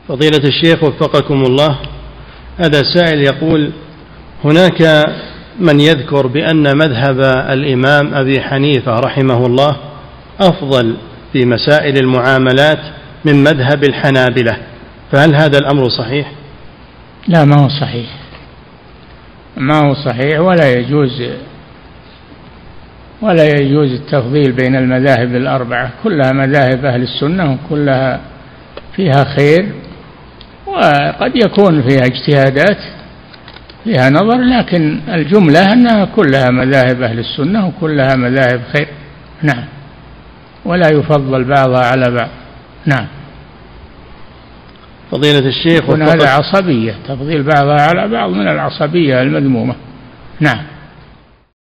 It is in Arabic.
فضيلة الشيخ وفقكم الله، هذا سائل يقول: هناك من يذكر بأن مذهب الإمام أبي حنيفة رحمه الله أفضل في مسائل المعاملات من مذهب الحنابلة، فهل هذا الأمر صحيح؟ لا، ما هو صحيح، ما هو صحيح، ولا يجوز التفضيل بين المذاهب الأربعة، كلها مذاهب أهل السنة وكلها فيها خير، وقد يكون فيها اجتهادات فيها نظر، لكن الجملة أنها كلها مذاهب أهل السنة وكلها مذاهب خير. نعم، ولا يفضل بعضها على بعض. نعم. فضيلة الشيخ، هذا عصبية، تفضيل بعضها على بعض من العصبية المذمومة. نعم.